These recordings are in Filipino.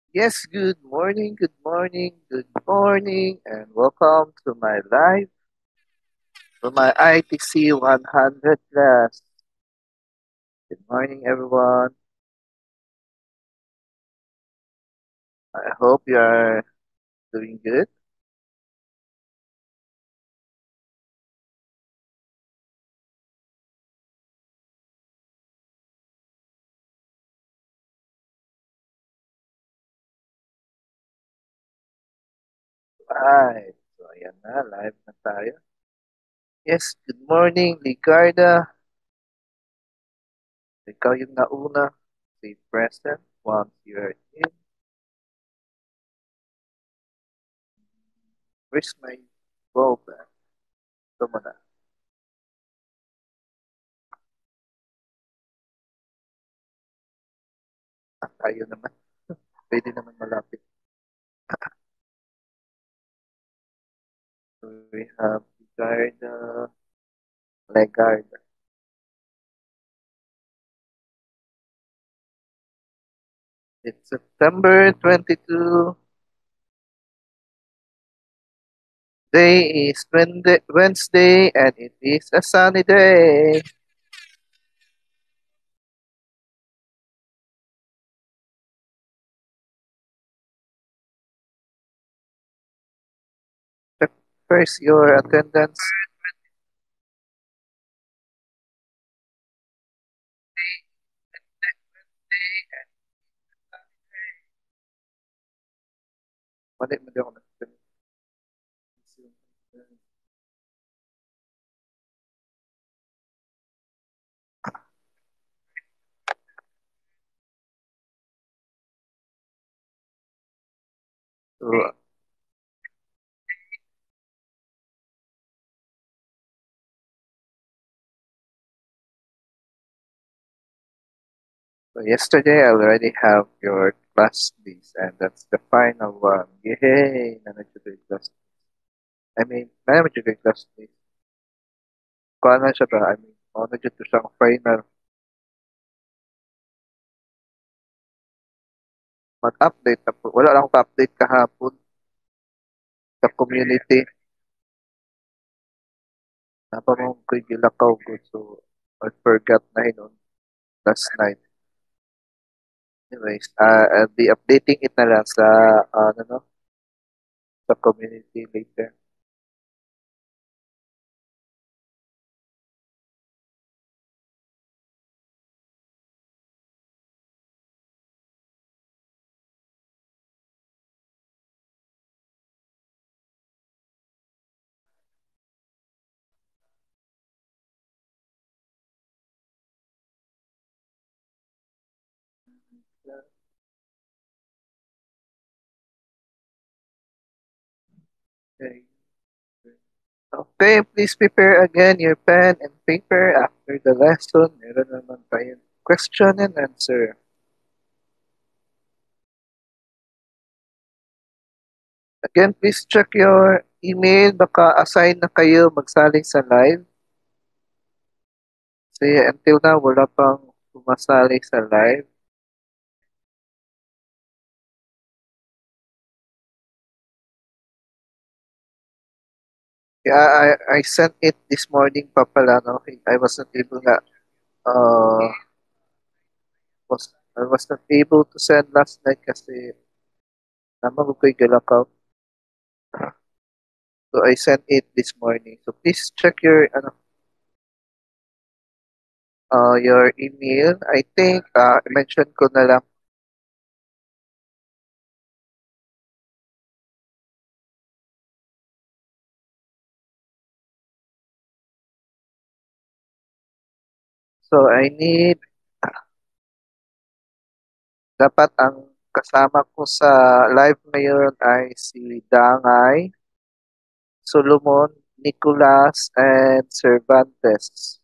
Yes, good morning, and welcome to my live, to my ITC 100 class. Good morning, everyone. I hope you are doing good. Right. So, ayan na, live na tayo. Yes, good morning, Ligarda. Ikaw yung nauna. Say present once you're in. Where's my bulb? Ito mo na. Tayo naman. Pwede naman malapit. So, we have Ligarda, Legarda. It's September 22. Day is Wednesday and it is a sunny day. Check first your attendance. Mali, mali ako nag- So, so yesterday I already have your class list and that's the final one. Yay! Nandiyo yung class. I mean, nandiyo yung class list. Kung ano siya ba? I mean, nandiyo to siyang final. Mag-update na po. Wala lang akong update kahapon sa community. Napamang ko yung gilakaw ko. So, I forgot na yun last night. Anyways, I'll be updating it na lang sa, ano, no, sa community later. Okay. Okay, please prepare again your pen and paper after the lesson. Meron naman tayong question and answer. Again, please check your email. Baka assign na kayo magsali sa live. Kasi until now, wala pang sumasali sa live. Yeah, I sent it this morning pa pala. No? I wasn't able na, uh, I was not able to send last night kasi naman ko ko'y galakaw. So I sent it this morning. So please check your email. I think mention ko na lang. So I need dapat ang kasama ko sa live ngayon ay si Dangay, Solomon, Nicolas, and Cervantes.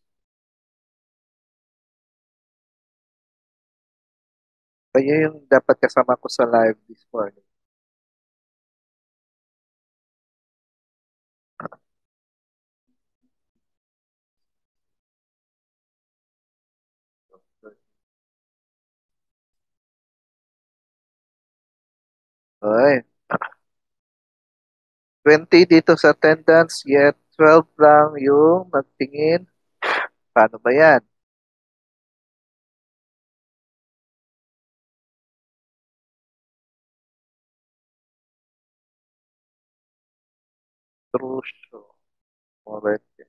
Kayo yung dapat kasama ko sa live this morning. Oy, 20 dito sa attendance, yet 12 lang yung nagtingin. Paano ba yan? Trusyo. Alright.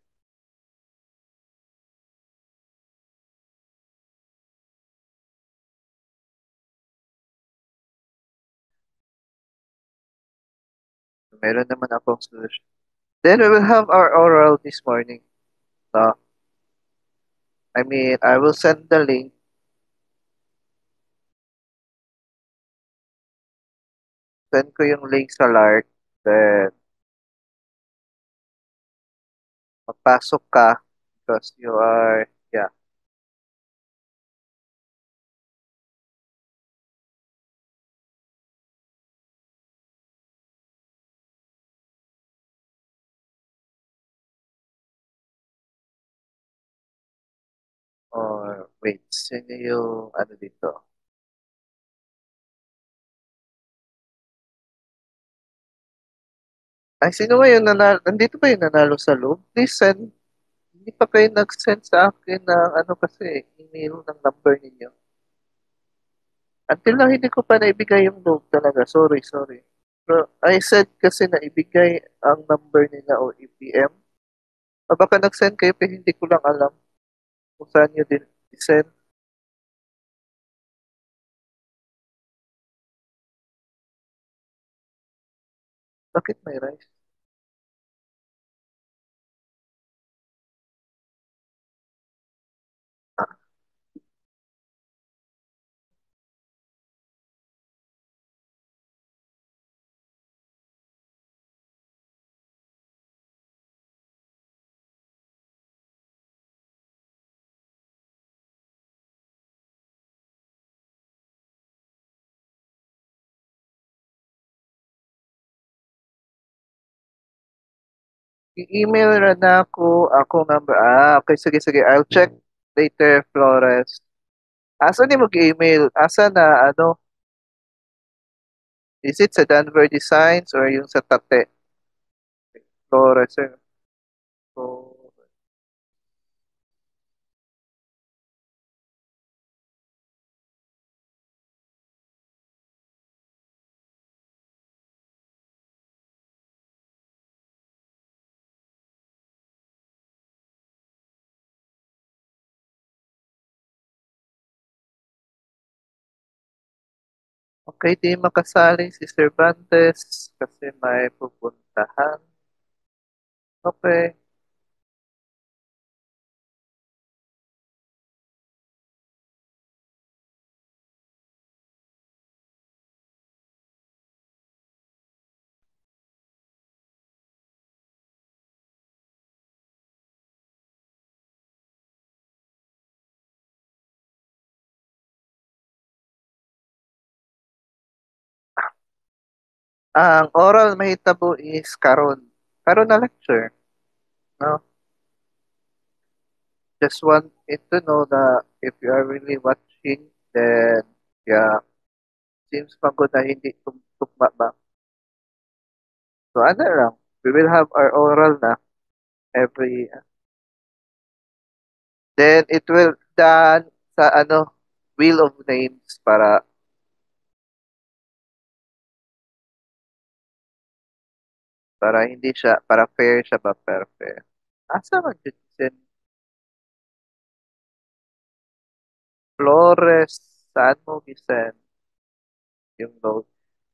Meron naman akong solution. Then we will have our oral this morning. No? I mean, I will send the link. Send ko yung link sa Lark. Then, magpasok ka because you are, yeah, or wait, sino yung ano dito? Ay, sino ba yung nanalo? Nandito ba yung nanalo sa loob? Please send. Hindi pa kayo nag-send sa akin ng ano kasi, email ng number ninyo. Until now, hindi ko pa naibigay yung loob talaga. Sorry, sorry. Pero I said kasi na ibigay ang number nila o EPM. O baka nag-send kayo pero hindi ko lang alam kung saan nyo din i-send. Bakit may rice? I-email na ako number. Ah, okay, sige, sige. I'll check later, Flores. Asa ni mag-email? Asa na, ano, is it sa Denver Designs or yung sa Tate? Flores, eh. So, okay, di makasali si Cervantes kasi may pupuntahan. Okay. Ang oral mahitabo is karon. Karon na lecture. No? Just want it to know that if you are really watching, then yeah, seems pagod na hindi tugma ba. So ano lang, we will have our oral na every, then it will done sa ano, wheel of names para hindi siya, para fair siya ba, pero fair. Asa man dyan si Flores, saan mo gisend yung note?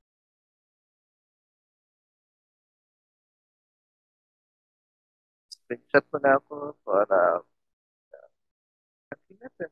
Screenshot mo na ako para natin.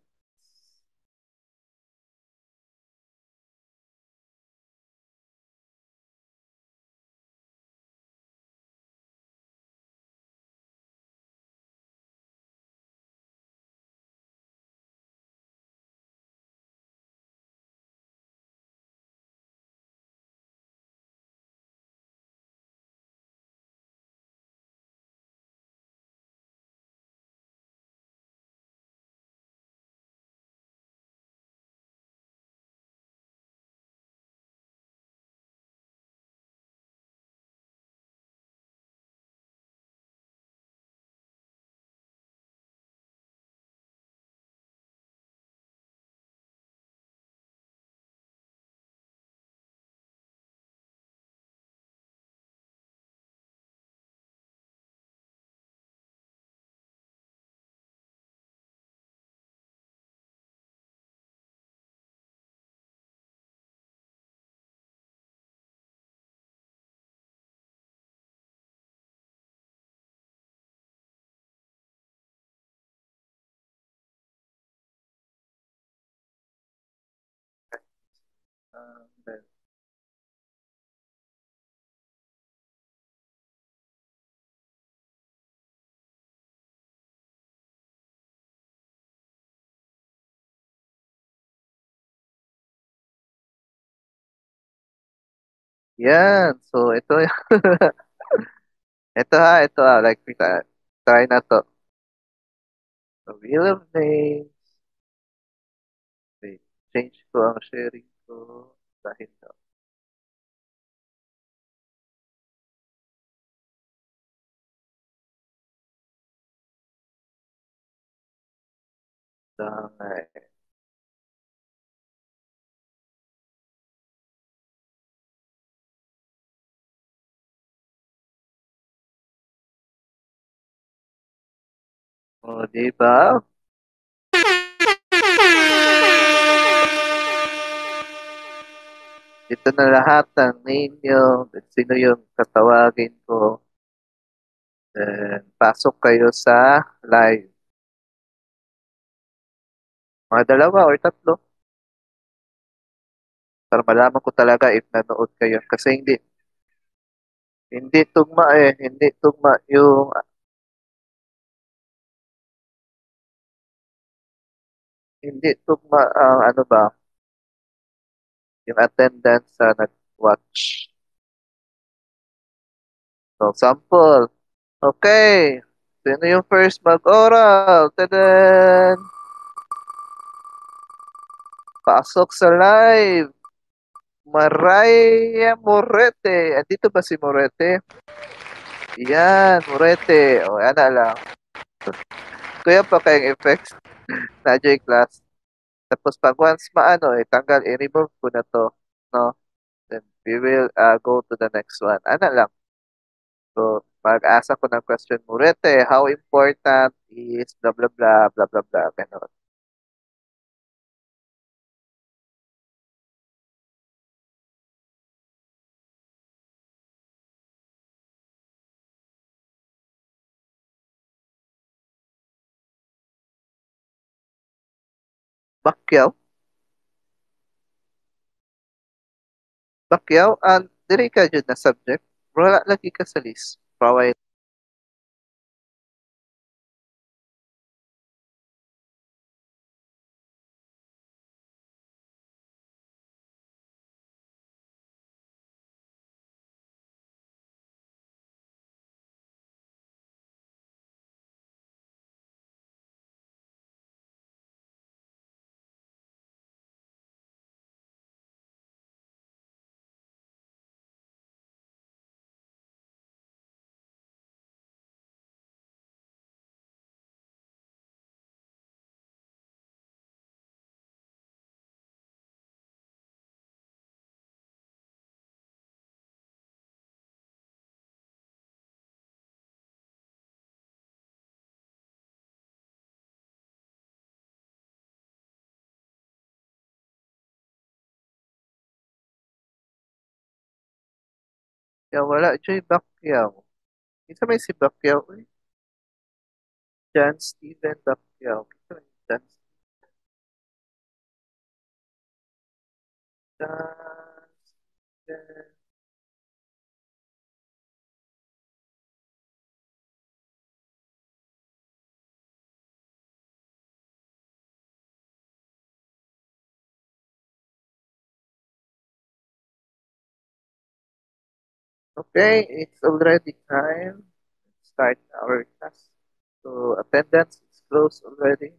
Yan. So, ito, ito like, kita, try na to. The Wheel of Names. Wait, change ko ang sharing ko. Dahil na. Dahil. O, diba? Ito na lahat ng name nyo. Sino yung tatawagin ko. Then, pasok kayo sa live. Mga dalawa or tatlo. Para malaman ko talaga if nanood kayo. Kasi hindi tugma eh. Hindi tugma yung, hindi tugma ang ano ba, yung attendance sa nag-watch. So, sample. Okay. Sino yung first mag-oral? Tadan! Pasok sa live. Maraya Morete. Andito ba si Morete? Yan, Morete. O, ana lang. Kuya pa kayong effects na yung class. Tapos pag once maano, tanggal, i-remove ko na to. No? Then we will go to the next one. Ana lang. So, pag-asa ko ng question, Morete, how important is blah blah blah blah blah blah. Ganon. Bakyaw? Bakyaw? Dili ka dyan na subject. Wala lagi ka sa list. Paway. Kaya wala dyan Bakyaw. Isa may si Bakyaw eh. John Steven Bakyaw. Isa may John Steven. Okay, it's already time. Start our class. So attendance is closed already.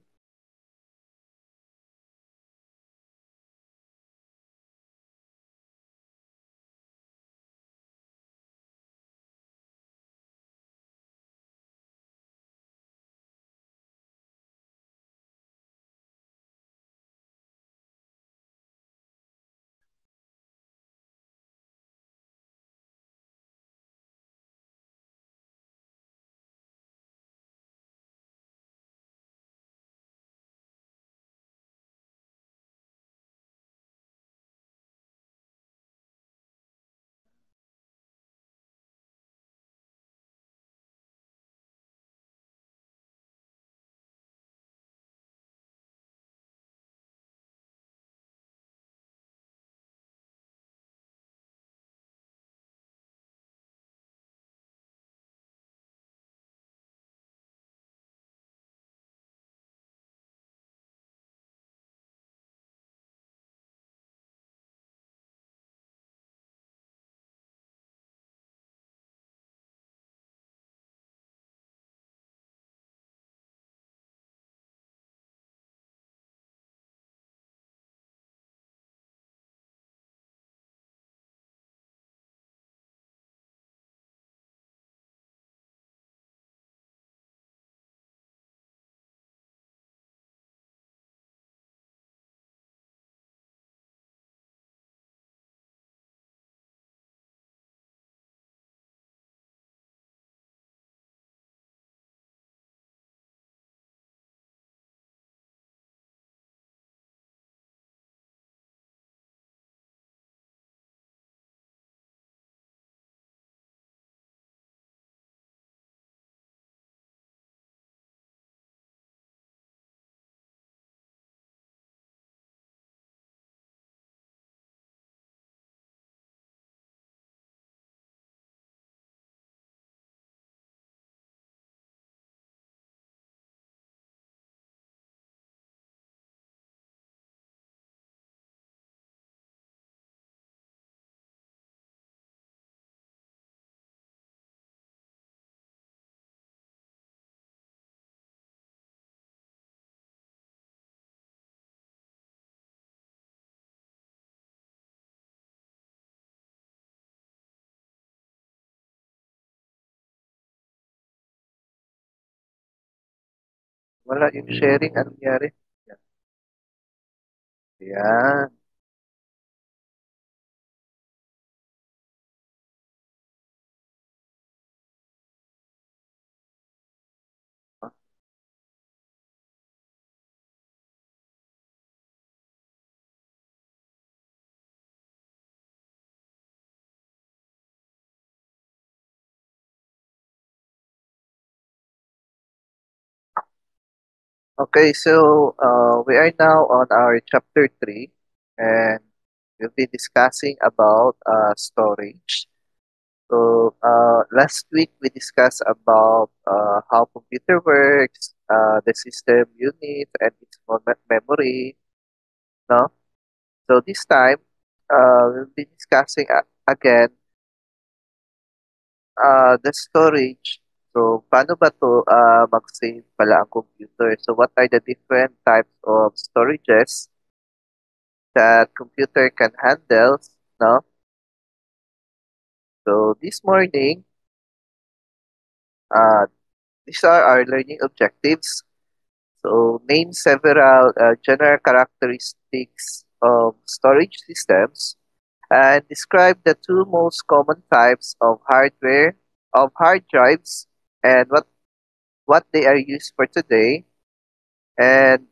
Wala yung sharing. Anong nangyari? Yan. Yan. Okay, so we are now on our chapter 3, and we'll be discussing about storage. So last week we discussed about how computer works, the system unit, and its memory. No, so this time we'll be discussing again the storage. So paano ba to mag-save pala ang computer? So what are the different types of storages that computer can handle? No, so this morning, uh, these are our learning objectives. So name several general characteristics of storage systems and describe the two most common types of hardware of hard drives and what they are used for today, and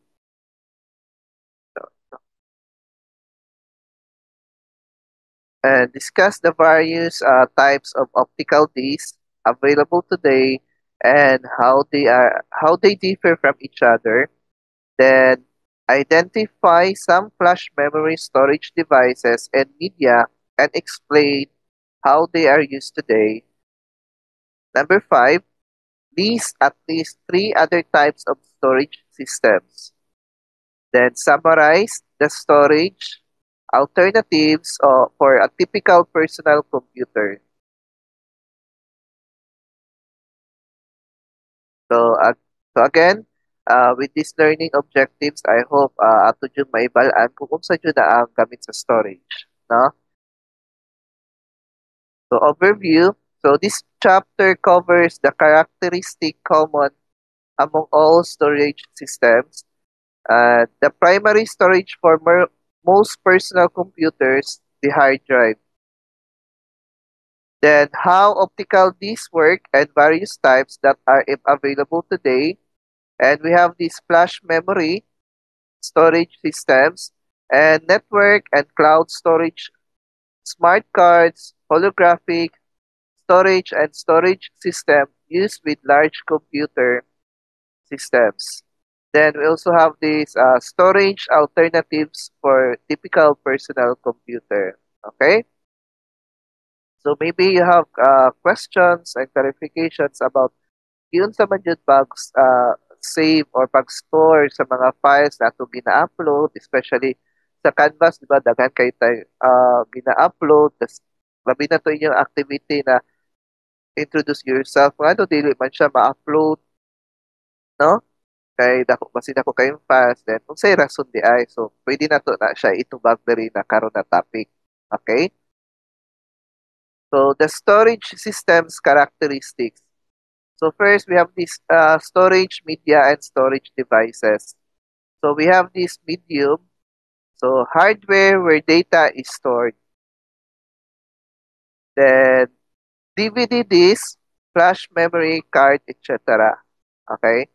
discuss the various types of optical discs available today and how they differ from each other. Then identify some flash memory storage devices and media and explain how they are used today. Number 5, list at least three other types of storage systems. Then summarize the storage alternatives for a typical personal computer. So, so again, with these learning objectives, I hope ato dyan maibalaan kung unsa dyan na ang gamit sa storage. No? So overview. So this chapter covers the characteristic common among all storage systems. The primary storage for most personal computers, the hard drive. Then how optical discs work and various types that are available today. And we have this flash memory storage systems and network and cloud storage, smart cards, holographic storage and storage system used with large computer systems. Then we also have these storage alternatives for typical personal computer. Okay, so maybe you have questions and clarifications about yun sa man yun pag save or pag-store sa mga files na ito gina-upload, especially sa Canvas, di ba, daghan kayo tayo gina-upload, tas labi na to inyong activity na introduce yourself, nga no, dili man siya ma-upload, no? Kay dako, basin ako kayong files, then kung say rason di ay, so pwede na to na siya itubag na rin na karon na topic. Okay? So the storage system's characteristics. So first, we have this storage media and storage devices. So we have this medium, so hardware where data is stored. Then DVD disk, flash memory card, etc. Okay.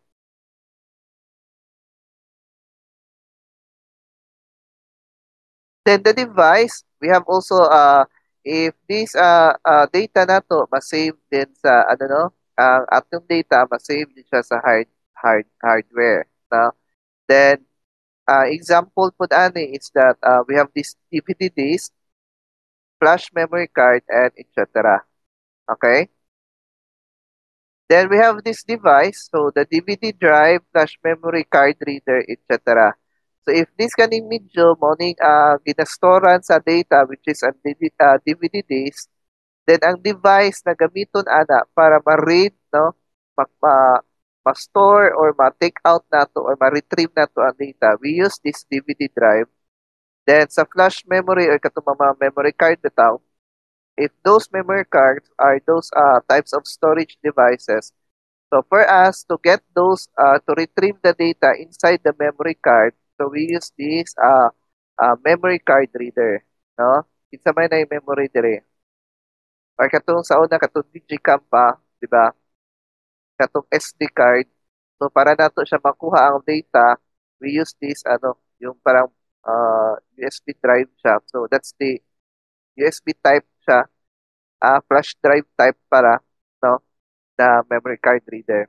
Then the device, we have also if this data na to ma-save din sa ano no, ang atong data ma-save din siya sa hardware. No? Then example po ani is that we have this DVD disk, flash memory card, and etc. Okay? Then we have this device, so the DVD drive, flash memory card reader, etc. So if this kaning medyo morning ginastoran sa data which is ang DVD disk, then ang device na gamiton ana para ma-read no, ma-store or ma-take out nato or ma-retrieve nato ang data, we use this DVD drive. Then sa flash memory or katong mga memory card bitaw, if those memory cards are those types of storage devices, So for us to get those, to retrieve the data inside the memory card, so we use this memory card reader, no? Kinsa may na yung memory dire. Or katong sa una, katong Digicam pa, di ba? Katong SD card. So para nato siya makuha ang data, we use this, yung parang USB drive siya. So that's the USB type siya, flash drive type para, no, na memory card reader.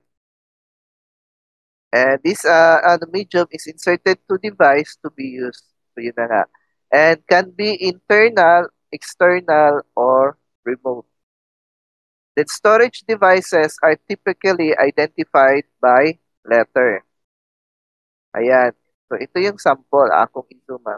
And this medium is inserted to device to be used. So yun na nga. And can be internal, external, or remote. Then storage devices are typically identified by letter. Ayan. So ito yung sample akong isuma.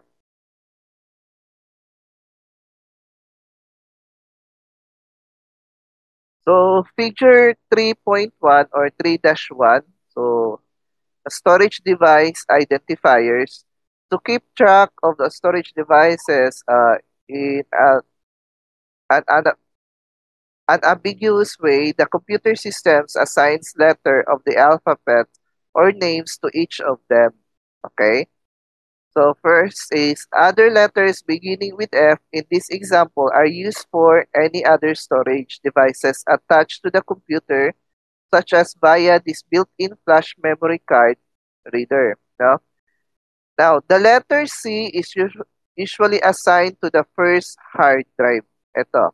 So figure 3.1 or 3-1. So storage device identifiers. To keep track of the storage devices in an unambiguous way, the computer systems assigns letter of the alphabet or names to each of them. Okay? So first is other letters beginning with F in this example are used for any other storage devices attached to the computer, such as via this built-in flash memory card reader. No? Now, the letter C is usually assigned to the first hard drive. Ito.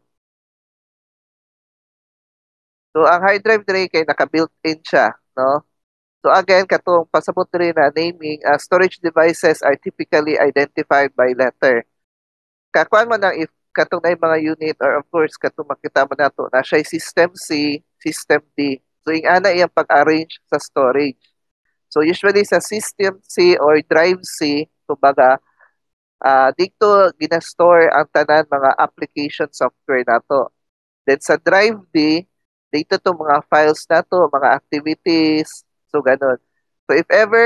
So, ang hard drive dire kay naka-built-in siya, no? So again, katong pasabot rin na naming, storage devices are typically identified by letter. Kakuan man ang if katong na yung mga unit or of course katong makita mo nato na siya system C, system D. So yung ana iyang pag-arrange sa storage. So usually sa system C or drive C, kumbaga, dito ginastore ang tanan mga application software nato. Then sa drive D, dito to mga files nato, mga activities, so ganun. So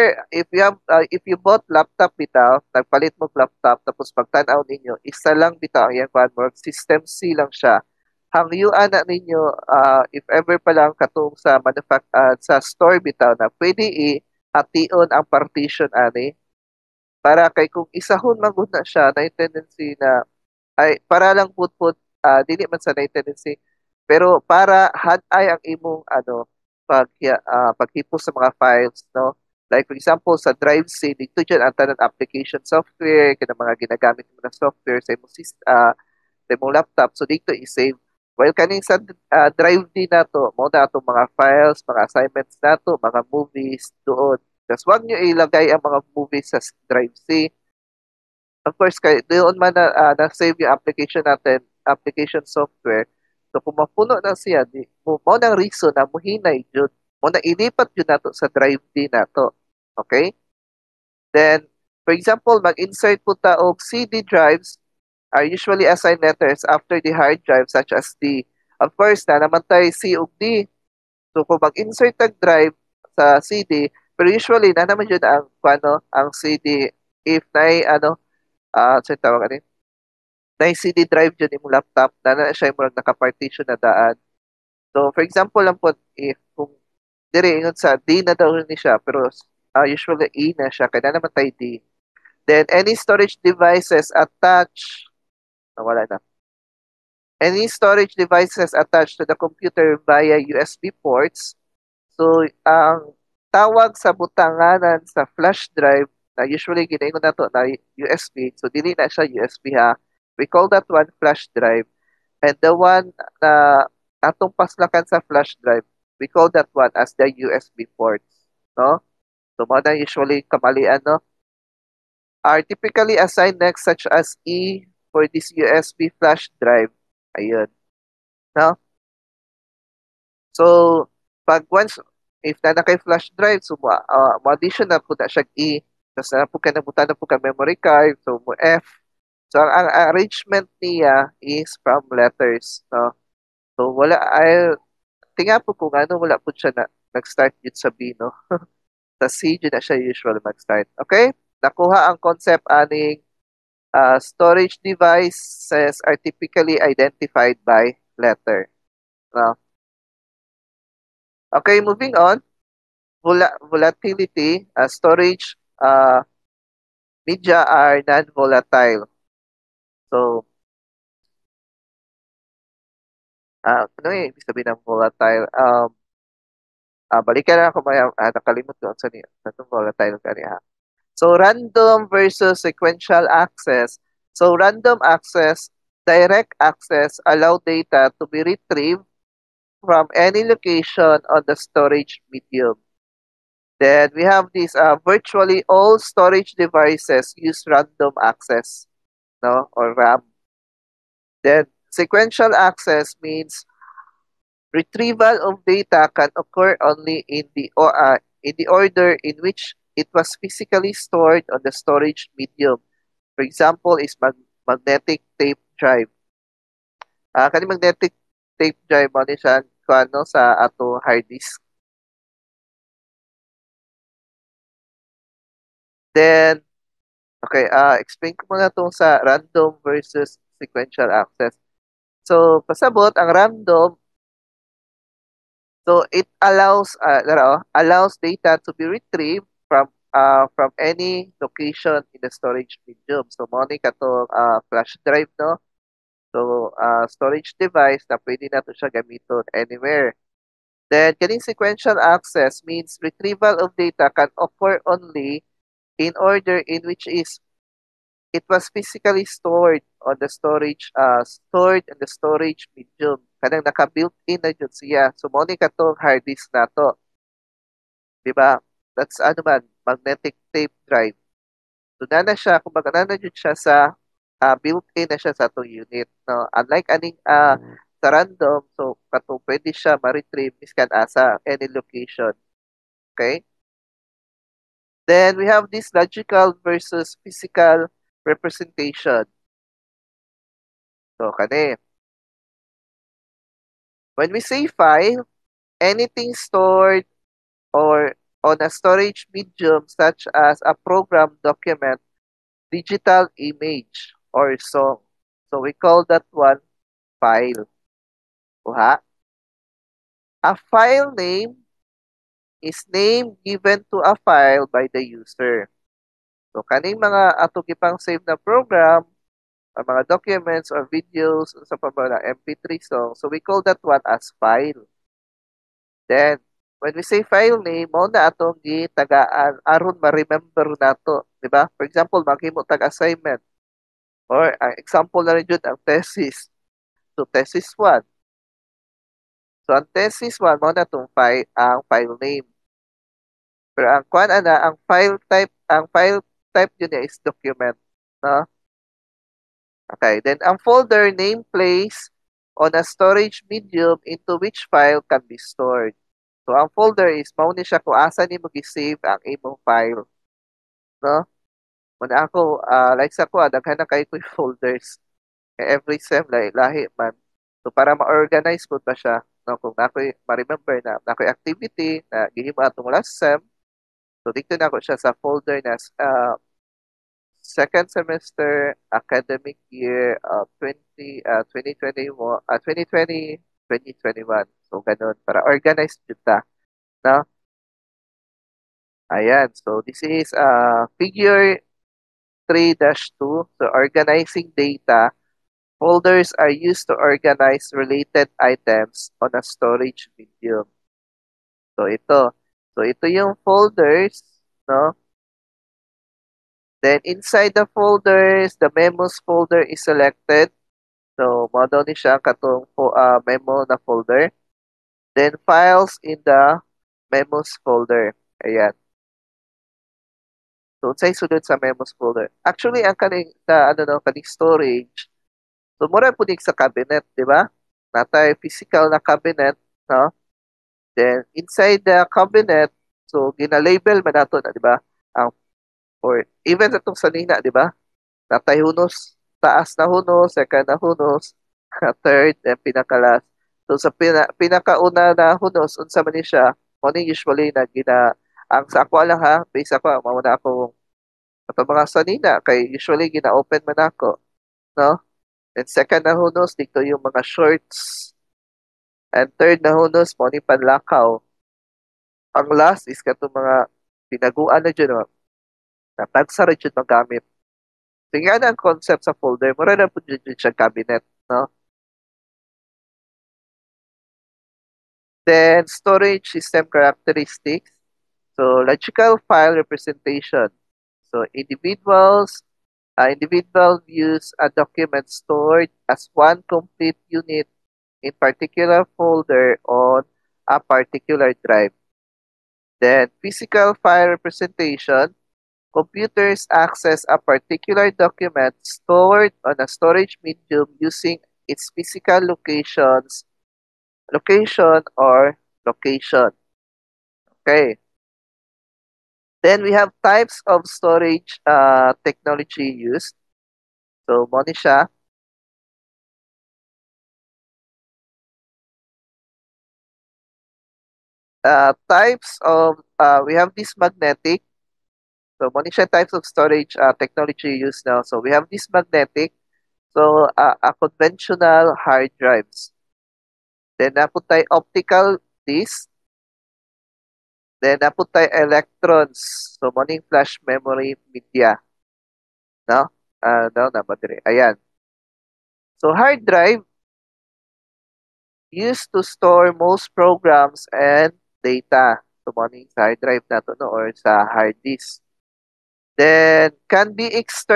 if you bought laptop bitaw, nagpalit mo laptop tapos pagtan-aw ninyo, isa lang bitaw ang iyang work system C lang siya. Hangyuan na ninyo, if ever pa lang katong sa sa store bitaw na pwede i-ation ang partition ani para kay kung isahon man gud na siya na tendency na ay para lang put dili man sa na tendency pero para had-ay ang imong paghipos sa mga files, no? Like for example sa Drive C dito dyan ang tanan application software kana mga ginagamit mo na software sa imong sa imong laptop, so dito i-save. While kaning sa Drive D nato mo na atong mga files, mga assignments nato, mga movies doon. Tapos wag nyo ilagay ang mga movies sa Drive C. Of course, kay doon man na-save yung application natin, application software. So kung mapuno na siya, mo nang reason na muhinay jud. Mo na ilipat jud nato sa drive D nato. Okay? Then, for example, mag-insert po ta og CD drives are usually assigned letters after the hard drive such as D. Of course, na naman tayo C ug D. So kung mag-insert tag drive sa CD, pero usually na naman yun ang CD if sa tawag ani na CD drive dyan imong laptop na siya yung naka-partition na daan. So for example lang po if kung dire ingon sa D na daw ni siya pero usually E na siya kaya naman tayo D. Then any storage devices attached wala na. Any storage devices attached to the computer via USB ports. So ang tawag sa butanganan sa flash drive na usually ginaingon nato na USB. So dili na siya USB ha. We call that one flash drive. And the one na atong paslakan sa flash drive, we call that one as the USB ports. No? So mga na usually kamalian, no? Are typically assigned next such as E for this USB flash drive. Ayun. No? So, pag once, if na kay flash drive, so mo-addition na po na siya E, tapos na po ka nabutan na po ka memory card, so mo F. So, ang arrangement niya is from letters, no? So, tinga po kung ano, wala po siya nag-start yun sa B, no? Sa C, yun na siya usually mag-start. Okay? Nakuha ang concept aning storage devices are typically identified by letter. No? Okay, moving on. Volatility, storage, media are non-volatile. So, ano yung ibig sabihin ng volatile? Balikan na ako maya, nakalimot ko sa niya. Itong volatile ka niya. So, random versus sequential access. So, random access, direct access allow data to be retrieved from any location on the storage medium. Then we have this virtually all storage devices use random access, no, or RAM. Then sequential access means retrieval of data can occur only in the order in which it was physically stored on the storage medium. For example, is magnetic tape drive. Kani magnetic tape drive mo ni siya kuano sa ato hard disk. Then okay, explain ko muna tong sa random versus sequential access. So, pasabot ang random, so it allows data to be retrieved from any location in the storage medium. So, mo ni katong flash drive, no? So, storage device na pwede na to siya gamiton anywhere. Then, kaning sequential access means retrieval of data can occur only in order in which is it was physically stored in the storage medium. Kanang naka-built-in na jud siya. So, mo ni katong hard disk na to. Di ba? That's ano man, magnetic tape drive. So, na siya, kumbaga na jud siya sa built-in na siya sa atong unit. No? Unlike aning sa random, so katong pwede siya ma-retrieve miskan asa any location. Okay? Then we have this logical versus physical representation. So, kani. When we say file, anything stored or on a storage medium such as a program, document, digital image, or song. So we call that one file. Uha. A file name is name given to a file by the user. So kaning mga ato gipang save na program, or mga documents or videos sa pamana MP3 song. So we call that one as file. Then when we say file name, mo na atong gitagaan aron ma-remember nato, di ba? For example, maghimo tag assignment or example na rin jud ang thesis. So thesis 1. So ang thesis 1 mo na tong file name. Pero ang file type yun niya is document, no? Okay, then ang folder name place on a storage medium into which file can be stored. So ang folder is mao ni siya kung asa nimo gi-save ang imong file, no? Muna ako, like sa ko, daghan na kayo ko folders. Every sem, lahi man. So, para ma-organize ko ba siya, no? Kung nako'y ma-remember na, nako'y activity na gihimo atong last sem, so dito na ko siya sa folder na second semester academic year 2021, 2020, 2021. So, ganun, para organize dito ta, no? Ayan, so this is figure 3-2. So, organizing data. Folders are used to organize related items on a storage medium. So, ito. So, ito yung folders, no? Then, inside the folders, the memos folder is selected. So, mo ni siya katong memo na folder. Then, files in the memos folder. Ayan. So, unsay sulod sa memos folder. Actually, ang kaning kaning storage. So, mura po sa cabinet, di ba? Natay physical na cabinet, no? Then, inside the cabinet, so, gina-label man nato na, di ba? Ang, or, even sa itong sanina, di ba? Natay hunos, taas na hunos, second na hunos, third, and pinakalas. So, sa pinakauna na hunos, unsa man ni siya, morning usually na ang sa ako lang ha, base ako, mauna ako, ito mga sanina, kay usually gina-open man ako, no? And second na hunos, dito yung mga shorts. And third na hunos, mo ni panlakaw. Ang last is katong mga pinaguan na dyan, no? Na tagsa rin dyan magamit. So, nga na ang concept sa folder, mura na po dyan siya cabinet, no? Then, storage system characteristics. So, logical file representation. So, individual views a document stored as one complete unit in particular folder on a particular drive. Then, physical file representation. Computers access a particular document stored on a storage medium using its physical location or location. Okay. Then we have types of storage technology used. So, Monisha, we have this magnetic. So, Monisha, types of storage technology used now. So, we have this magnetic. So, a conventional hard drives. Then, napun tayo optical disk. Then, napun tayo electrons. So, morning flash memory media. No? No, na battery. Ayan. So, hard drive used to store most programs and data. So, morning sa hard drive na to, no? Or sa hard disk. Then, can be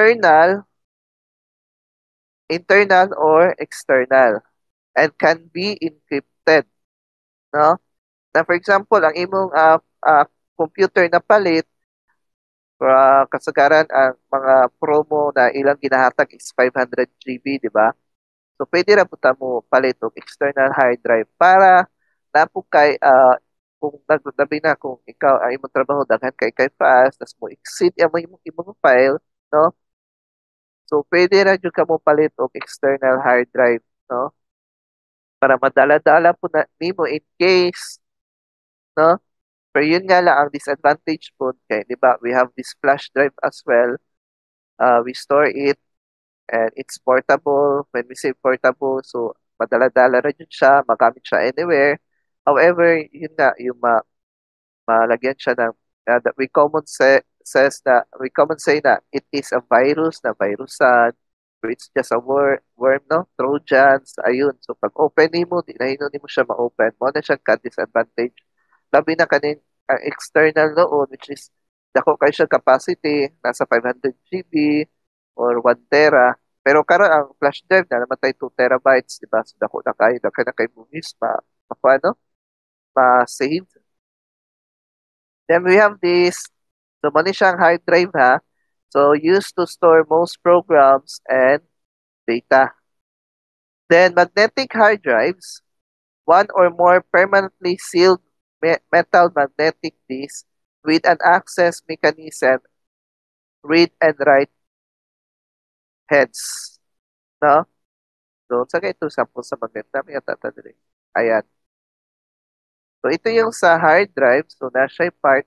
internal or external, and can be encrypted, no? Na for example, ang imong computer na palit, kasagaran ang mga promo na ilang ginahatag is 500 GB, di ba? So, pwede ra puta mo palit og external hard drive para napo kay kung nagdabi na kung ikaw ay imong trabaho daghan kay files tas mo exceed imong file, no? So, pwede ra jud ka mo palit og external hard drive, no? Para madala-dala po na nimo in case, no? Pero yun nga lang ang disadvantage po kay, di ba, we have this flash drive as well. We store it and it's portable. When we say portable, so madala-dala rin yun siya, magamit siya anywhere. However, yun nga, yung malagyan siya ng, that we common say na it is a virus na virusan, or it's just a worm, no? Trojans, ayun. So, pag open mo, di na mo siya ma-open. Mo na siya ka-disadvantage. Labi na kanin ang external noon, which is dako kay siya capacity, nasa 500 GB or 1 tera. Pero karon ang flash drive na namatay 2 terabytes, di ba? So, dako na kay movies, paano? Ma-save. Then we have this, so mali siyang hard drive ha. So, used to store most programs and data. Then, magnetic hard drives, one or more permanently sealed metal magnetic disk with an access mechanism, read and write heads. No? So, sa ito sample sa magnet namin yung tatadali. Ayan. So, ito yung sa hard drive. So, nasa parts.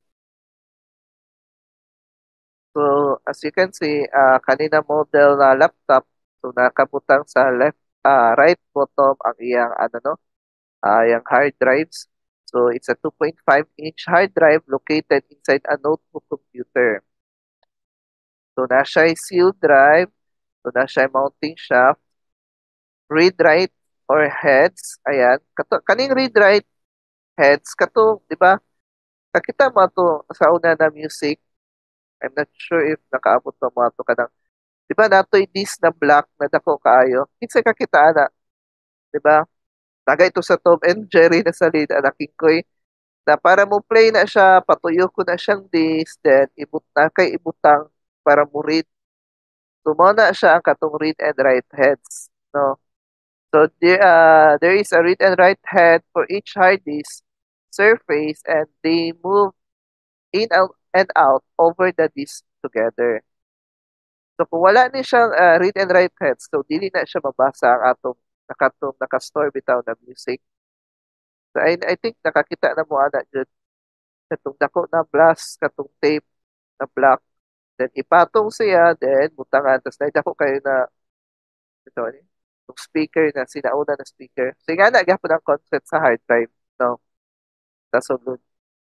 So, as you can see, kanina model na laptop. So, nakabutang sa right bottom ang iyang, no? Yung hard drives. So, it's a 2.5-inch hard drive located inside a notebook computer. So, nasa sealed drive. So, nasa mounting shaft. Read-write or heads. Ayan. Kaning read-write heads, di ba? Kakita mo to sa una na music. I'm not sure if nakaabot mo mo to kanang. Di ba natoy this na black na dako kaayo? Kinsa kakita na, di ba? Taga ito sa Tom and Jerry na salida na Koy na para mo play na siya, patuyo ko na siyang disc, then ibutang para mo read. So, mo na siya ang katong read and write heads. No? So, there is a read and write head for each hard disk surface and they move and out over the disk together. So, kung wala ni siyang read and write heads, so dili na siya mabasa ang nakastore bitaw na music. So, I think nakakita na mo ana dyan katong dako na blast, katong tape na black. Then, ipatong siya, then butangan. Tapos, dako kayo na ito, yung speaker na sinauna na speaker. So, nga na, gapon ang concept sa hard drive. No? That's so good.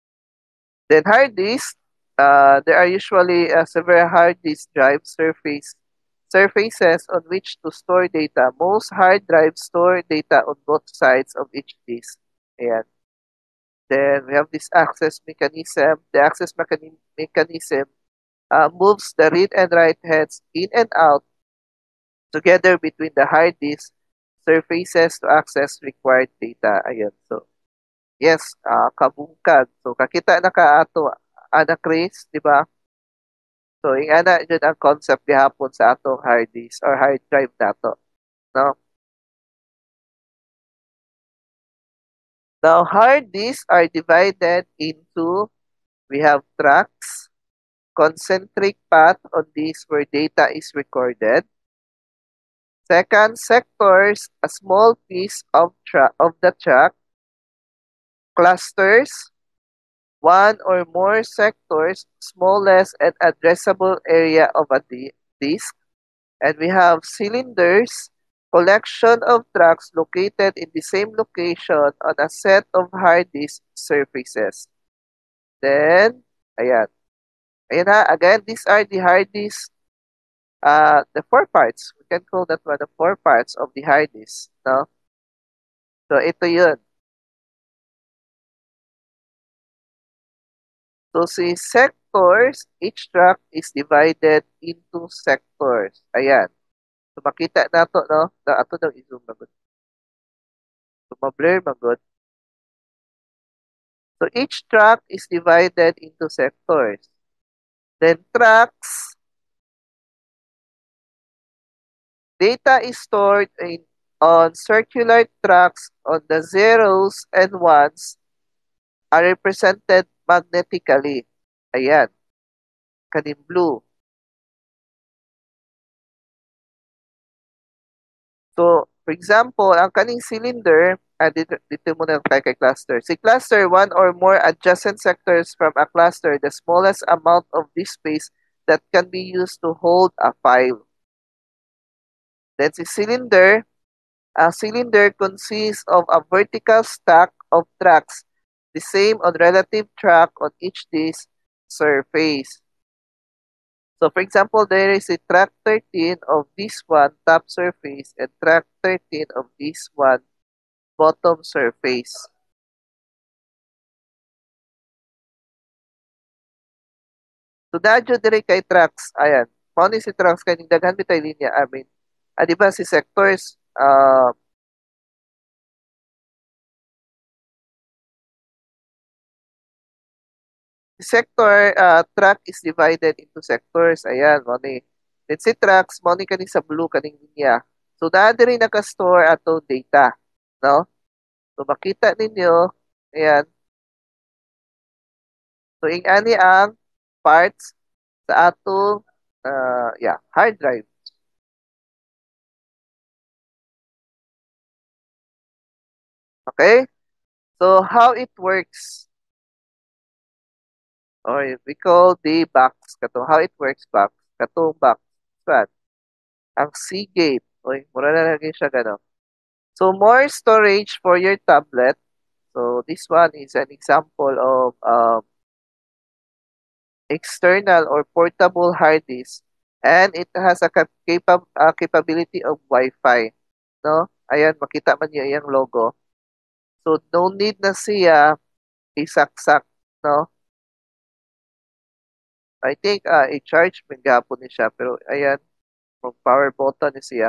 Then hard disk, there are usually several hard disk drive surfaces on which to store data. Most hard drives store data on both sides of each disk. Ayan. Then we have this access mechanism. The mechanism moves the read and write heads in and out together between the hard disk surfaces to access required data. Ayan. So, yes, kabungkag. So, kakita na ka ato, ana Chris, di ba? So, ingana dyan ang concept gihapon sa atong hard disk or hard drive nato. No? Now, hard disks are divided into, we have tracks, concentric path on this where data is recorded. Second, sectors, a small piece of the track. Clusters, one or more sectors, smallest and addressable area of a disk. And we have cylinders, collection of tracks located in the same location on a set of hard disk surfaces. Then, ayan. Ayan ha, again, these are the hard disk, the four parts. We can call that one the four parts of the hard disk, no? So, ito yun. So, si sectors, each track is divided into sectors. Ayan. So, makita nato, no? Na ato daw i-zoom na good. So, ma-blur magod. So, each track is divided into sectors. Then, tracks, data is stored on circular tracks on the zeros and ones are represented magnetically. Ayan, kanin blue. So, for example, ang kaning cylinder, dito muna kay cluster. Si cluster, one or more adjacent sectors from a cluster, the smallest amount of disk space that can be used to hold a file. Then si cylinder, a cylinder consists of a vertical stack of tracks, the same on relative track on each disk surface. So for example, there is a track 13 of this one top surface and track 13 of this one bottom surface. So dadyo dire kay tracks, ayan. Mao ni si tracks kay daghan bitay linya, I mean, di ba si sectors sector track is divided into sectors. Ayan, mo ni. Let's say tracks, mo ni kani sa blue kaning linya. So naa diri naka-store ato data, no? So makita ninyo, ayan. So ing-ani ang parts sa atong hard drive. Okay? So how it works, or we call the box kato. How it works box, katong box. Saan? Ang Seagate. Oy, mura na lagi siya gano. So more storage for your tablet. So this one is an example of external or portable hard disk, and it has a capability of Wi-Fi. No? Ayan, makita man niyo yung logo. So no need na siya isaksak. No? I think i-charge man gapon ni siya, pero ayan, kung power button ni siya.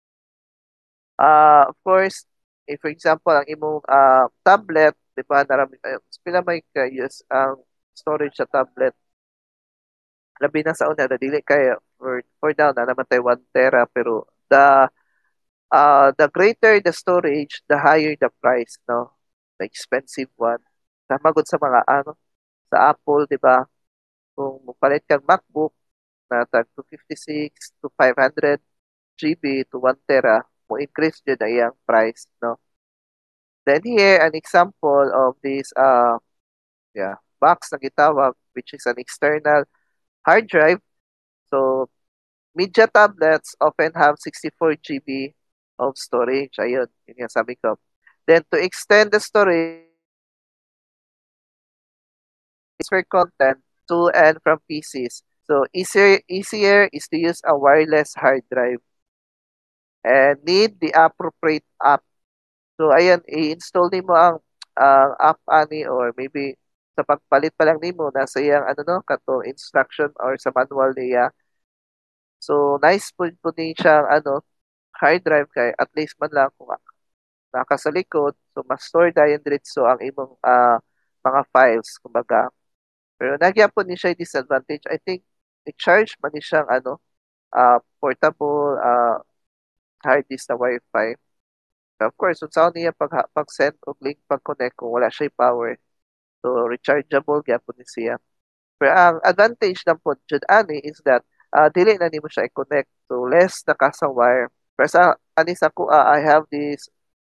Of course, if for example, ang imong tablet, di ba, narami kayo, pila may use ang storage sa tablet. Labi na sa una, na dili kaya for now, na naman tayo 1 tera, pero the greater the storage, the higher the price, no? The expensive one. Tama gud sa mga sa Apple, di ba? Kung mupalit kang MacBook na tag 256 to 500 GB to 1 tera, mo increase jud na iyang price, no? Then here, an example of this box na gitawag, which is an external hard drive. So, media tablets often have 64 GB of storage. Ayun, yun yung sabi ko. Then, to extend the storage, transfer content to and from PCs. So easier is to use a wireless hard drive and need the appropriate app. So ayan, i-install nimo ang app ani or maybe sa pagpalit pa lang nimo nasa iyang ano no kato instruction or sa manual niya. So nice po ni siyang ano hard drive kay at least man lang kung naka sa likod so ma-store dayon diretso ang imong mga files kumbaga. Pero nagyapon ni siya yung disadvantage. I think i-charge man ni siyang ano portable hard disk na Wi-Fi. Of course, unsa niya pag-send og link pag-connect kung wala siya power. So rechargeable gyapon ni siya. Pero ang advantage lang po jud ani is that dili na nimo siya i-connect. So less na ka sa wire. Pero sa ani sa ko I have this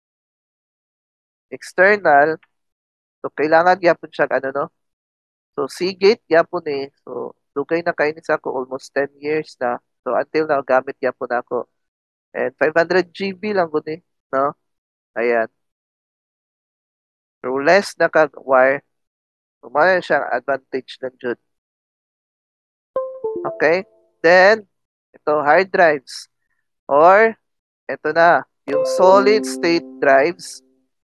external so kailangan gyapon siya ano no. So Seagate gyapon eh. So dugay na kay ni sa ko almost 10 years na. So until now gamit gyapon ako. And 500 GB lang gud eh, no? Ayan. So less na ka wire. So mao siyang advantage ng jud. Okay? Then ito hard drives or ito na yung solid state drives.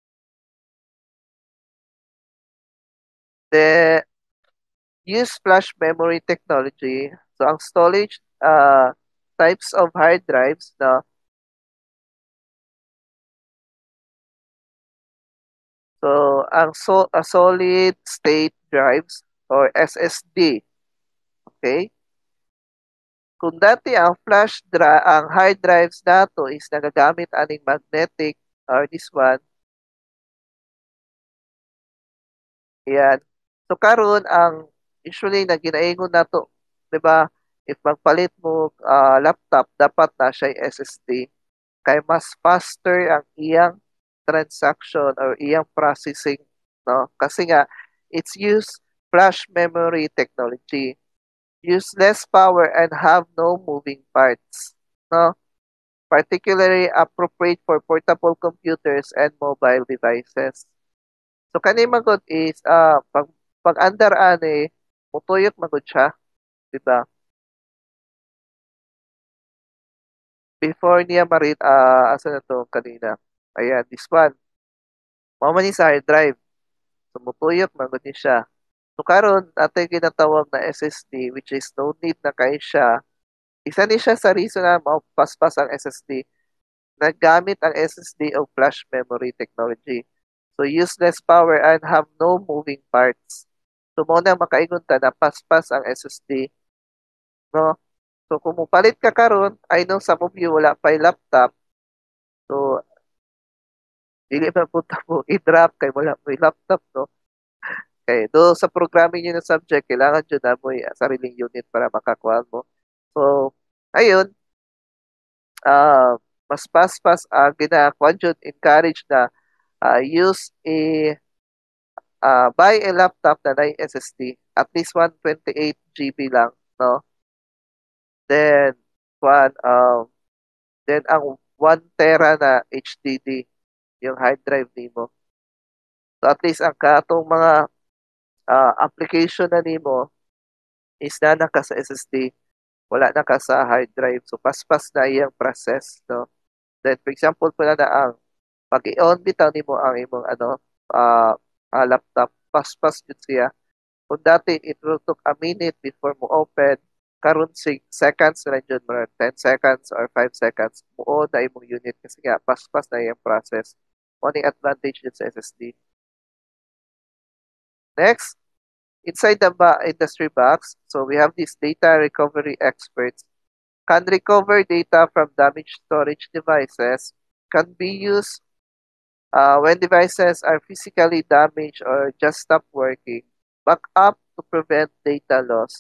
The use flash memory technology. So ang storage types of hard drives na so solid state drives or SSD. Okay? Kung dati ang hard drives nato is nagagamit aning magnetic or this one, yan. So karon ang usually na ginaingon nato, 'di ba? If magpalit mo laptop, dapat na siya SSD kay mas faster ang iyang transaction or iyang processing, no? Kasi nga it's use flash memory technology. Use less power and have no moving parts, no? Particularly appropriate for portable computers and mobile devices. So kani magod is pag andar ani mutuyok magod siya, di ba? Before niya marit asa na to kanina. Ayan, this one. Mao man ni sa hard drive. So mutuyok magod ni siya. So karon atay ginatawag na SSD which is no need na kay siya. Isa ni siya sa reason na paspas ang SSD. Naggamit ang SSD o flash memory technology. So useless power and have no moving parts. So mo na makaingon ta na paspas ang SSD, no? So kung mupalit ka karon, I know some of you wala pa laptop. So dili man punta mo i-drop kay wala mo laptop, no? Kay do sa programming yun na subject, kailangan yun na mo sariling unit para makakuha mo. So, ayun, mas paspas ginakuan yun, encourage na use buy a laptop na may SSD, at least 128 GB lang, no? Then, one, then ang 1 tera na HDD, yung hard drive nimo. So at least ang katong mga application na nimo is na naka sa SSD, wala na ka sa hard drive. So paspas na iyang process, no? Then for example pala na ang pag i-on bitaw nimo ang imong ano laptop, paspas yun siya. Kung dati it will took a minute before mo open, karon 6 seconds na lang yun, mga 10 seconds or 5 seconds, muo na imong unit kasi nga paspas na yung process. Only advantage yun sa SSD. Next, inside the industry box, so we have these data recovery experts. Can recover data from damaged storage devices, can be used when devices are physically damaged or just stop working. Backup to prevent data loss.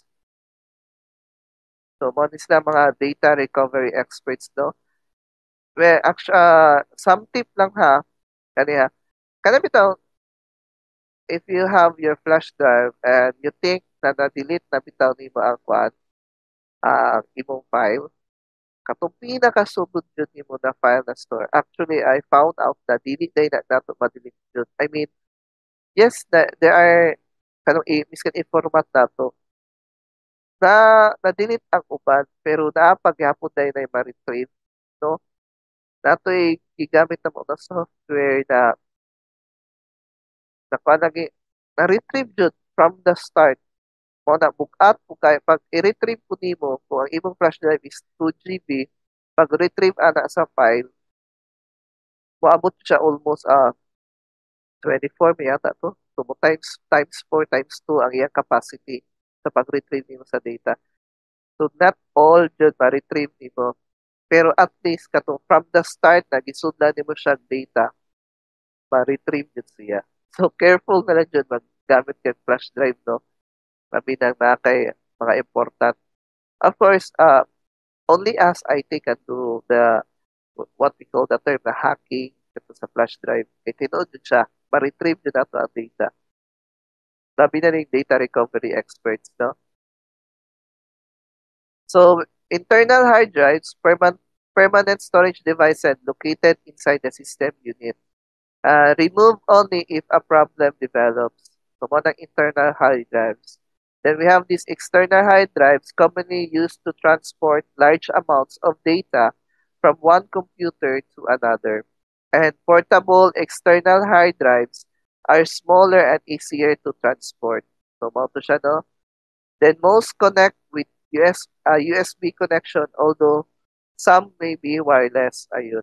So, mo sila mga data recovery experts, no? Well, actually, some tip lang ha, kaniya. Kana bitaw, if you have your flash drive and you think na na-delete na bitaw nimo ang kwan, ang imong file, katong pinakasugod yun nimo na file na store. Actually, I found out na dili day na nato ma-delete yun. I mean, yes, there are kanang miskan i-format nato na na-delete ang uban pero naa paghapon dahil na ma-retrieve, no? Nato'y gigamit na mo na software na nakuha lagi na-retrieve jud from the start. Mo na bugat mo kay pag i-retrieve ko nimo kung ang imong flash drive is 2 GB, pag retrieve ana sa file, moabot siya almost 24 may yata to. So mo times 4 times 2 ang iyang capacity sa pag-retrieve nimo sa data. So not all jud ma-retrieve nimo. Pero at least katong from the start na gisudlan nimo siya data, ma-retrieve jud siya. So careful na lang jud maggamit kay flash drive, no? Labi na kay mga important. Of course, only as IT can do the what we call the term na hacking ito sa flash drive. Kaya tinood yun siya, ma-retrieve yun nato ang data. Labi na ning data recovery experts, no? So, internal hard drives, permanent storage devices located inside the system unit. Remove only if a problem develops. So, mo ng internal hard drives. Then we have these external hard drives commonly used to transport large amounts of data from one computer to another. And portable external hard drives are smaller and easier to transport. So, mo to siya, no? Then most connect with USB connection, although some may be wireless. Ayun.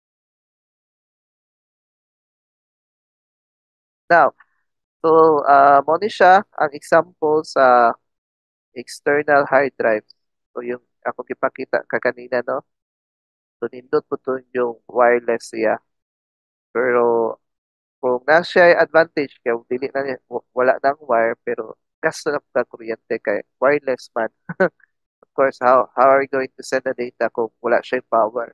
Now, so, mo ni siya ang example sa external hard drive. So, yung ako gipakita kakanina, no? So, nindot po to yung wireless siya. Pero, kung na siya advantage, kaya dili na wala nang wire, pero gasto na ka kuryente kay wireless man. Of course, how are you going to send the data kung wala siya power?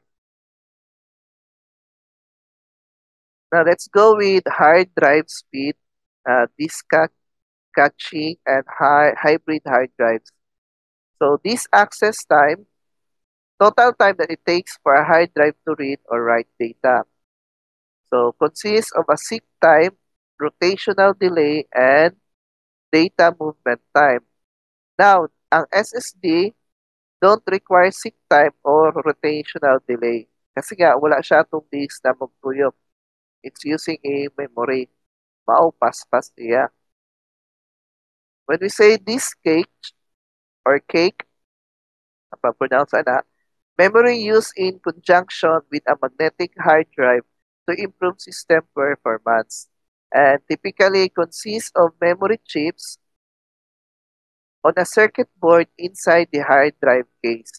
Now, let's go with hard drive speed, disk caching, and hybrid hard drives. So, this access time, total time that it takes for a hard drive to read or write data. So, consists of a seek time, rotational delay, and data movement time. Now, ang SSD don't require seek time or rotational delay. Kasi nga, wala siya itong disk na magtuyok. It's using a memory. Maupas-pas niya. When we say disk cake or cake, pronounce na, memory used in conjunction with a magnetic hard drive to improve system performance and typically consists of memory chips on a circuit board inside the hard drive case.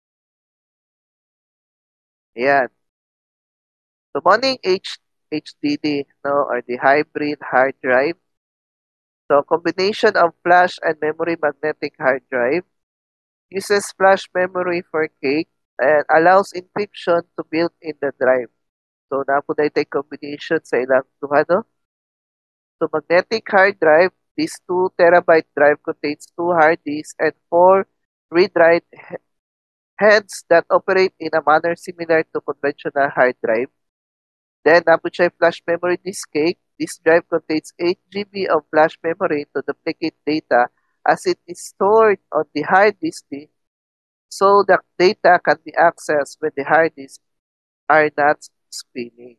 Ayan. So, morning HDD, no, or the hybrid hard drive. So, combination of flash and memory magnetic hard drive uses flash memory for cake and allows encryption to build in the drive. So, napunay tayo combination sa ilang duha, no? So, magnetic hard drive, this 2 terabyte drive contains 2 hard disks and 4 read-write heads that operate in a manner similar to conventional hard drive. Then, napun siya flash memory disk cake. This drive contains 8 GB of flash memory to duplicate data as it is stored on the hard disk so the data can be accessed when the hard disks are not spinning.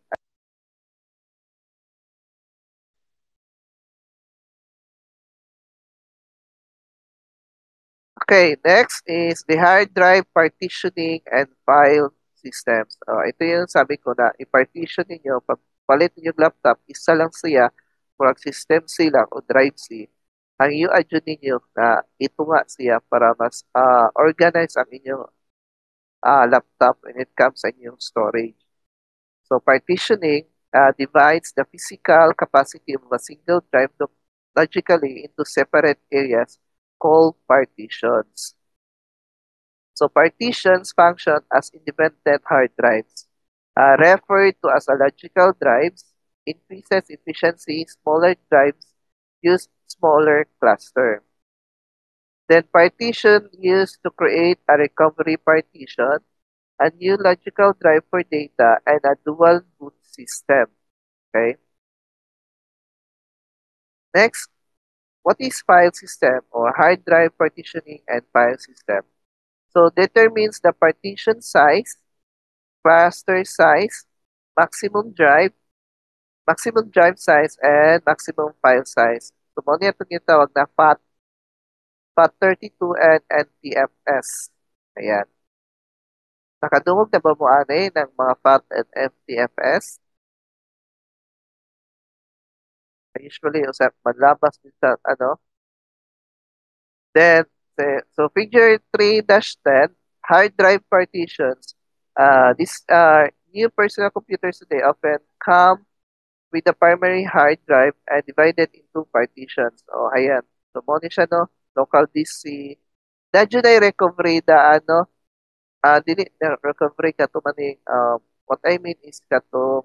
Okay, next is the hard drive partitioning and file systems. Ito yung sabi ko na i-partition ninyo, pag palit ninyo yung laptop, isa lang siya, kung system C lang o drive C, ang i-adjust ninyo na ito nga siya para mas organize ang inyong laptop when it comes sa inyong storage. So partitioning divides the physical capacity of a single drive logically into separate areas called partitions. So partitions function as independent hard drives. Referred to as a logical drives, increases efficiency, smaller drives use smaller cluster. Then partition used to create a recovery partition, a new logical drive for data, and a dual boot system. Okay. Next, what is file system or hard drive partitioning and file system? So determines the partition size, cluster size, maximum drive, maximum drive size, and maximum file size. So mo niya itong yung tawag na FAT32 and NTFS. Ayan. Nakadungog na ba mo anay ng mga FAT and NTFS? Usually, usap manlabas din sa ano. Then, figure 3-10, hard drive partitions. These new personal computers today often come with the primary hard drive and divided into partitions. O, ayan. So, mo ni siya, no? Local disk C. Dadyo na recovery da, ano, dili na recovery ka to maning, what I mean is ka to,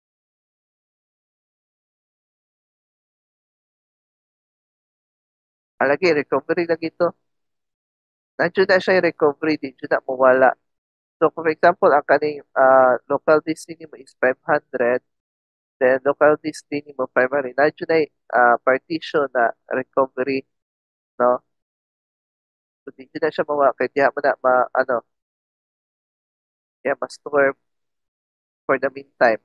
alagi, recovery lagi to. Nandiyo na siya yung recovery, di dyan na mawala. So, for example, ang kaning local disk mo is 500, then local disk mo 500. Nandiyo na partition na recovery, no? So, di dyan na siya mawala. Kaya di mo na, ano, kaya ma-store for the meantime.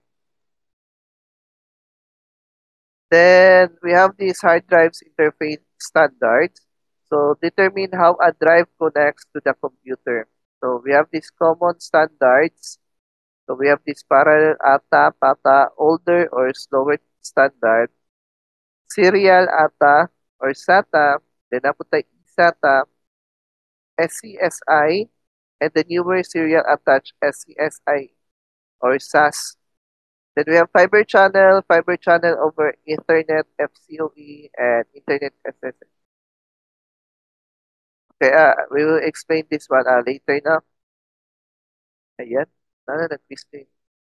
Then, we have these hard drives interface standards. So, determine how a drive connects to the computer. So, we have these common standards. So, we have this parallel ATA, PATA, older or slower standard, serial ATA or SATA, then napunta eSATA, SCSI, and the newer serial attached SCSI or SAS. Then we have fiber channel over Ethernet, FCOE, and Internet SSL. Okay, we will explain this one later na. Ayan. Nag-explain.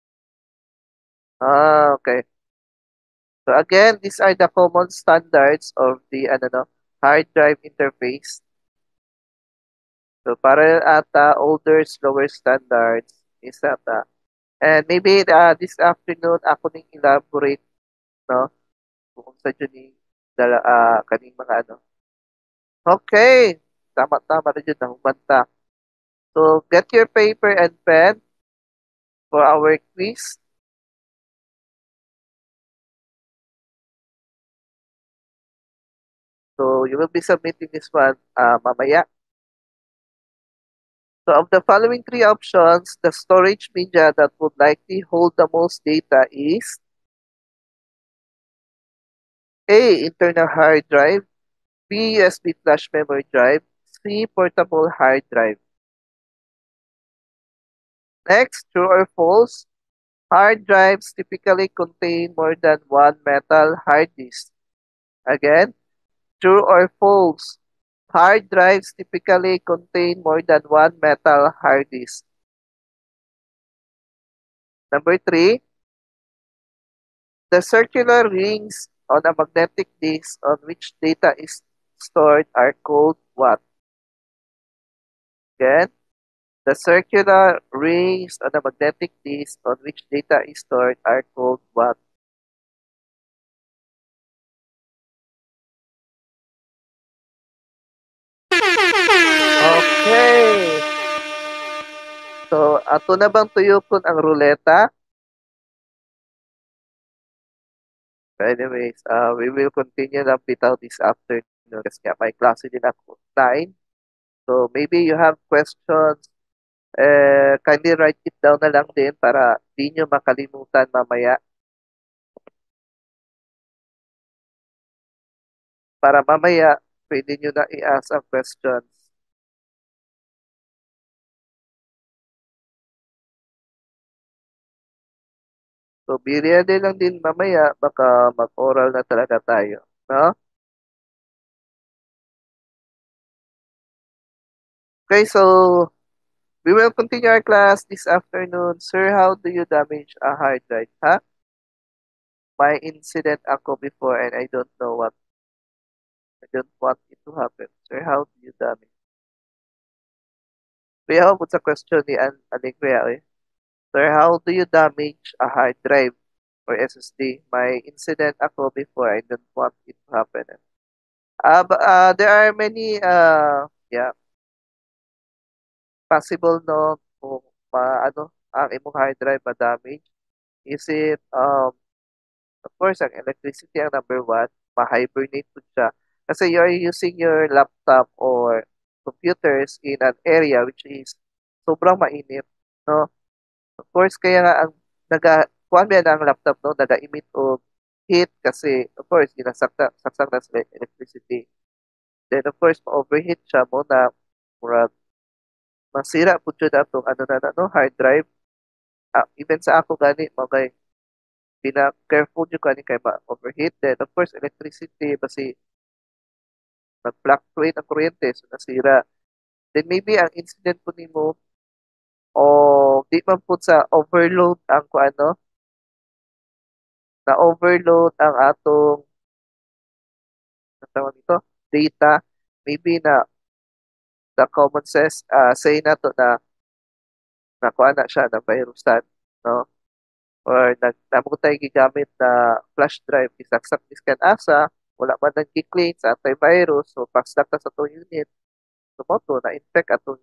Okay. So again, these are the common standards of the ano, no, hard drive interface. So parallel ATA, older, slower standards, is ATA. And maybe this afternoon, ako ning elaborate, no, kung sa dyan ni kaning mga ano. Okay. Tama-tama na dyan, nahumanta. So, get your paper and pen for our quiz. So, you will be submitting this one mamaya. So, of the following three options, the storage media that would likely hold the most data is A. Internal hard drive, B. USB flash memory drive, C. Portable hard drive. Next, true or false? Hard drives typically contain more than one metal hard disk. Again, true or false? Hard drives typically contain more than one metal hard disk. Number three, the circular rings on a magnetic disk on which data is stored are called what? Again, the circular rings on a magnetic disk on which data is stored are called what? Okay. So, ato na bang tuyokon ang ruleta? Anyways, we will continue lang bitaw this afternoon kasi nga may klase din ako 9. So, maybe you have questions. Kindly write it down na lang din para di nyo makalimutan mamaya. Para mamaya, pwede nyo na i-ask ang questions. So, be ready lang din mamaya, baka mag-oral na talaga tayo. No? Okay, so we will continue our class this afternoon. Sir, how do you damage a hard drive? Ha? May incident ako before and I don't know what. I don't want it to happen. Sir, how do you damage? Kaya ako sa question ni Alegria eh. Sir, how do you damage a hard drive or SSD? May incident ako before. I don't want it to happen. There are many yeah, possible no kung ano ang imong hard drive ma-damage. Is it of course ang electricity ang number one, ma-hibernate po siya. Kasi you are using your laptop or computers in an area which is sobrang mainit, no? Of course, kaya nga ang kuan ba ang laptop no, naga-emit og heat kasi of course saksak na sa electricity. Then of course, ma-overheat siya mo na murag masira pud jud atong ano na no, hard drive. Even sa ako gani mo kay careful jud kani kay ma-overheat. Then of course, electricity basi nag-fluctuate ang kuryente so nasira. Then maybe ang incident po nimo o di man po sa overload ang kuano na overload ang atong ang tawag dito data, maybe na the common sense say na to na nakuha na siya na virusan, no? Or namutay gigamit na flash drive isaksak iskan asa wala man nang gi-clean sa antivirus so pasdak ta sa to unit sumoto na infect atong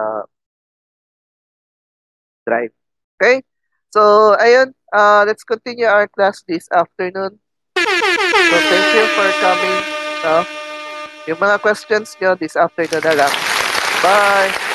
drive. Okay? So ayun, let's continue our class this afternoon. So thank you for coming, no? Yung mga questions nyo this afternoon na lang. Bye!